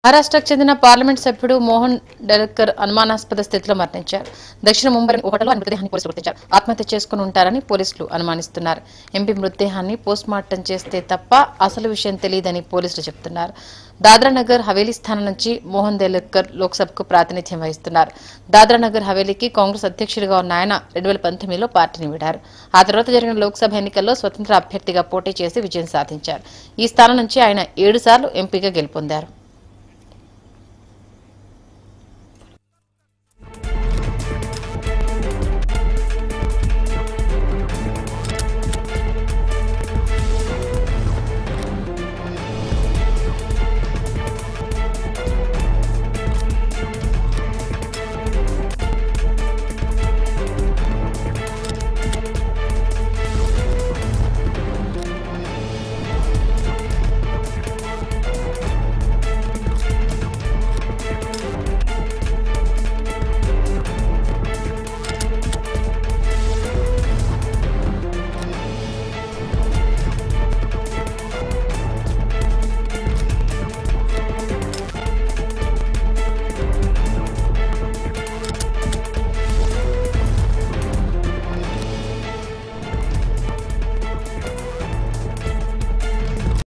మహారాష్ట్రకు చెందిన పార్లమెంట్ సభ్యుడు మోహన్ డెల్కర్ అనుమానాస్పద స్థితిలో మరణించారు. దక్షిణ ముంబై హోటల్లో మృతదేహాన్ని పోలీసులు గుర్తించారు. ఆత్మహత్య చేసుకుని ఉంటారని పోలీసులు అనుమానిస్తున్నారు. ఎంపీ మృతదేహాన్ని పోస్ట్మార్టం చేస్తే తప్ప అసలు విషయం తెలియదని పోలీసులు చెబుతున్నారు. దాద్రా నగర్ హవేలీ స్థానం నుంచి మోహన్ దేల్కర్ లోక్సభకు ప్రాతినిధ్యం వహిస్తున్నారు. దాద్రా నగర్ హవేలీకి కాంగ్రెస్ అధ్యక్షుడిగా ఉన్న ఆయన 2019లో పార్టీని వీడారు. ఆ తర్వాత జరిగిన లోక్సభ ఎన్నికల్లో స్వతంత్ర అభ్యర్థిగా పోటీ చేసి విజయం సాధించారు. ఈ స్థానం నుంచి ఆయన 7 సార్లు ఎంపీగా గెలుపొందారు.